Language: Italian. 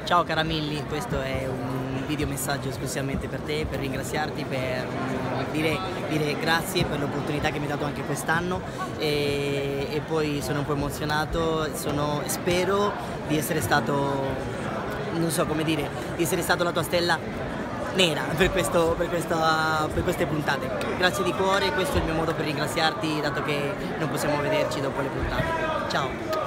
Ciao Caramilli, questo è un video messaggio esclusivamente per te, per ringraziarti, per dire grazie per l'opportunità che mi hai dato anche quest'anno e poi sono un po' emozionato, spero di essere stato, non so come dire, di essere stato la tua stella nera per queste puntate. Grazie di cuore, questo è il mio modo per ringraziarti dato che non possiamo vederci dopo le puntate. Ciao!